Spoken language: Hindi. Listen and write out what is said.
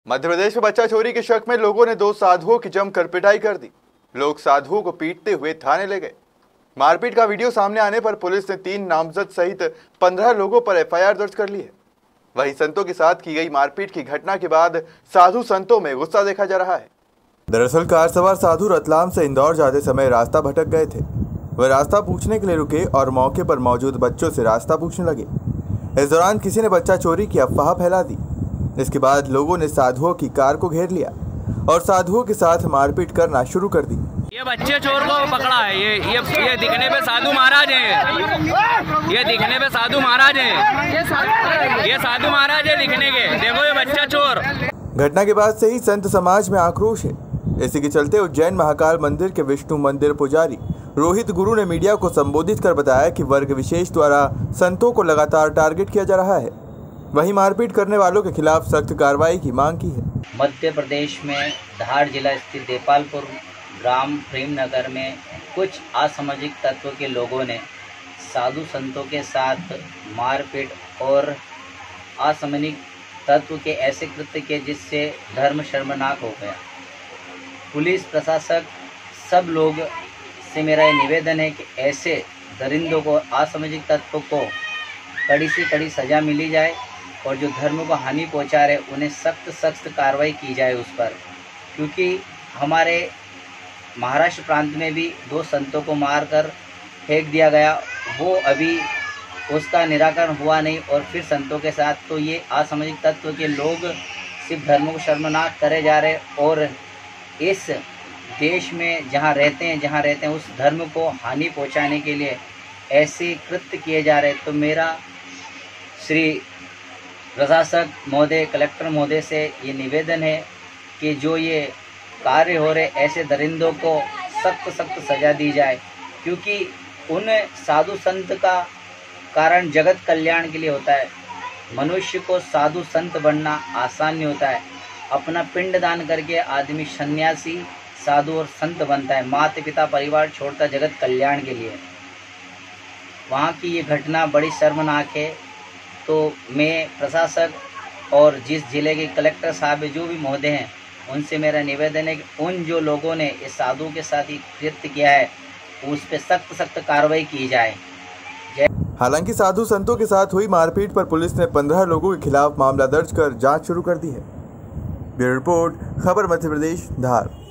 मध्य प्रदेश में बच्चा चोरी के शक में लोगों ने दो साधुओं की जमकर पिटाई कर दी। लोग साधुओं को पीटते हुए थाने ले गए। मारपीट का वीडियो सामने आने पर पुलिस ने 3 नामजद सहित 15 लोगों पर एफआईआर दर्ज कर ली है। वहीं संतों के साथ की गई मारपीट की घटना के बाद साधु संतों में गुस्सा देखा जा रहा है। दरअसल कार सवार साधु रतलाम से इंदौर जाते समय रास्ता भटक गए थे। वह रास्ता पूछने के लिए रुके और मौके पर मौजूद बच्चों से रास्ता पूछने लगे। इस दौरान किसी ने बच्चा चोरी की अफवाह फैला दी। इसके बाद लोगों ने साधुओं की कार को घेर लिया और साधुओं के साथ मारपीट करना शुरू कर दी। ये बच्चे चोर को पकड़ा है। ये दिखने पे साधु महाराज हैं। ये दिखने पे साधु महाराज हैं। ये साधु महाराज है दिखने के। देखो ये बच्चा चोर। घटना के बाद से ही संत समाज में आक्रोश है। इसी के चलते उज्जैन महाकाल मंदिर के विष्णु मंदिर पुजारी रोहित गुरु ने मीडिया को संबोधित कर बताया कि वर्ग विशेष द्वारा संतों को लगातार टारगेट किया जा रहा है। वहीं मारपीट करने वालों के खिलाफ सख्त कार्रवाई की मांग की है। मध्य प्रदेश में धार जिला स्थित देपालपुर ग्राम प्रेम नगर में कुछ असामाजिक तत्व के लोगों ने साधु संतों के साथ मारपीट और असामाजिक तत्व के ऐसे कृत्य किए जिससे धर्म शर्मनाक हो गया। पुलिस प्रशासक सब लोग से मेरा ये निवेदन है कि ऐसे दरिंदों को असामाजिक तत्व को कड़ी से कड़ी सज़ा मिली जाए और जो धर्म को हानि पहुंचा रहे उन्हें सख्त कार्रवाई की जाए उस पर, क्योंकि हमारे महाराष्ट्र प्रांत में भी 2 संतों को मारकर फेंक दिया गया। वो अभी उसका निराकरण हुआ नहीं और फिर संतों के साथ तो ये असामाजिक तत्व के लोग सिर्फ धर्म को शर्मनाक करे जा रहे और इस देश में जहाँ रहते हैं उस धर्म को हानि पहुंचाने के लिए ऐसे कृत्य किए जा रहे। तो मेरा श्री प्रशासक महोदय, कलेक्टर महोदय से ये निवेदन है कि जो ये कार्य हो रहे ऐसे दरिंदों को सख्त सज़ा दी जाए, क्योंकि उन साधु संत का कारण जगत कल्याण के लिए होता है। मनुष्य को साधु संत बनना आसान नहीं होता है। अपना पिंड दान करके आदमी सन्यासी, साधु और संत बनता है। माता पिता परिवार छोड़ता जगत कल्याण के लिए। वहाँ की ये घटना बड़ी शर्मनाक है। तो मैं प्रशासक और जिस जिले के कलेक्टर साहब जो भी महोदय हैं उनसे मेरा निवेदन है कि उन जो लोगों ने इस साधु के साथ ही कृत्य किया है उस पर सख्त कार्रवाई की जाए। हालांकि साधु संतों के साथ हुई मारपीट पर पुलिस ने 15 लोगों के खिलाफ मामला दर्ज कर जांच शुरू कर दी है। ब्यूरो रिपोर्ट, खबर मध्य प्रदेश, धार।